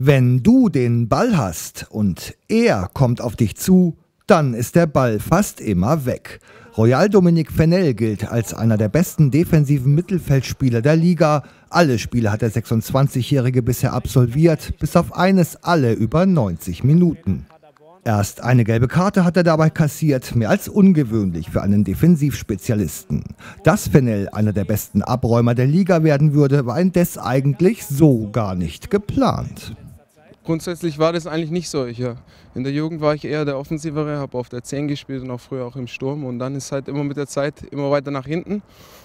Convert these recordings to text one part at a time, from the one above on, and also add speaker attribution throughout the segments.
Speaker 1: Wenn du den Ball hast und er kommt auf dich zu, dann ist der Ball fast immer weg. Royal Dominique Fennell gilt als einer der besten defensiven Mittelfeldspieler der Liga. Alle Spiele hat der 26-Jährige bisher absolviert, bis auf eines alle über 90 Minuten. Erst eine gelbe Karte hat er dabei kassiert, mehr als ungewöhnlich für einen Defensivspezialisten. Dass Fennell einer der besten Abräumer der Liga werden würde, war indes eigentlich so gar nicht geplant.
Speaker 2: Grundsätzlich war das eigentlich nicht so. In der Jugend war ich eher der Offensivere, habe auf der 10 gespielt und auch früher auch im Sturm. Und dann ist halt immer mit der Zeit immer weiter nach hinten.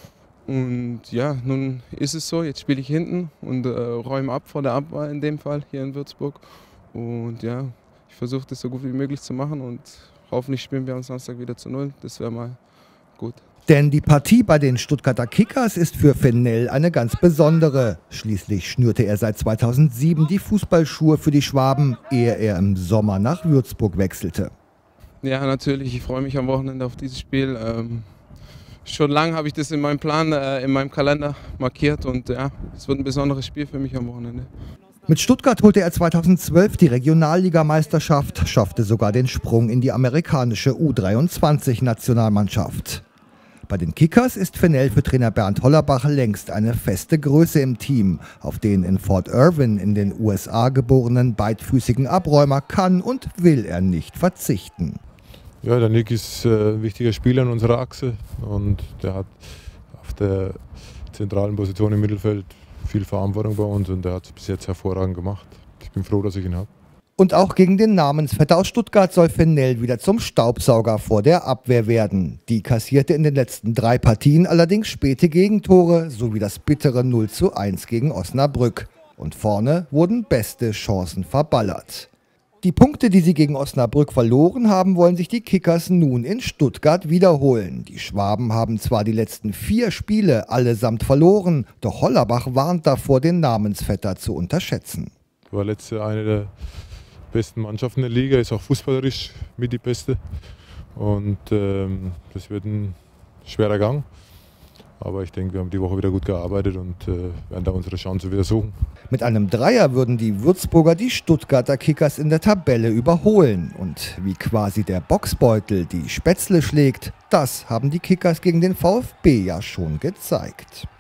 Speaker 2: Und ja, nun ist es so, jetzt spiele ich hinten und räume ab vor der Abwehr in dem Fall hier in Würzburg. Und ja, ich versuche das so gut wie möglich zu machen und hoffentlich spielen wir am Samstag wieder zu 0. Das wäre mal gut.
Speaker 1: Denn die Partie bei den Stuttgarter Kickers ist für Fennell eine ganz besondere. Schließlich schnürte er seit 2007 die Fußballschuhe für die Schwaben, ehe er im Sommer nach Würzburg wechselte.
Speaker 2: Ja, natürlich. Ich freue mich am Wochenende auf dieses Spiel. Schon lange habe ich das in meinem Plan, in meinem Kalender markiert und ja, es wird ein besonderes Spiel für mich am Wochenende.
Speaker 1: Mit Stuttgart holte er 2012 die Regionalligameisterschaft, schaffte sogar den Sprung in die amerikanische U23-Nationalmannschaft. Bei den Kickers ist Fennell für Trainer Bernd Hollerbach längst eine feste Größe im Team. Auf den in Fort Irwin in den USA geborenen beidfüßigen Abräumer kann und will er nicht verzichten.
Speaker 3: Ja, der Nick ist ein wichtiger Spieler in unserer Achse und der hat auf der zentralen Position im Mittelfeld viel Verantwortung bei uns und der hat es bis jetzt hervorragend gemacht. Ich bin froh, dass ich ihn habe.
Speaker 1: Und auch gegen den Namensvetter aus Stuttgart soll Fennell wieder zum Staubsauger vor der Abwehr werden. Die kassierte in den letzten 3 Partien allerdings späte Gegentore sowie das bittere 0:1 gegen Osnabrück. Und vorne wurden beste Chancen verballert. Die Punkte, die sie gegen Osnabrück verloren haben, wollen sich die Kickers nun in Stuttgart wiederholen. Die Schwaben haben zwar die letzten 4 Spiele allesamt verloren, doch Hollerbach warnt davor, den Namensvetter zu unterschätzen.
Speaker 3: War letzte eine der besten Mannschaften der Liga, ist auch fußballerisch mit die beste. Und das wird ein schwerer Gang. Aber ich denke, wir haben die Woche wieder gut gearbeitet und werden da unsere Chance wieder suchen.
Speaker 1: Mit einem Dreier würden die Würzburger die Stuttgarter Kickers in der Tabelle überholen. Und wie quasi der Boxbeutel die Spätzle schlägt, das haben die Kickers gegen den VfB ja schon gezeigt.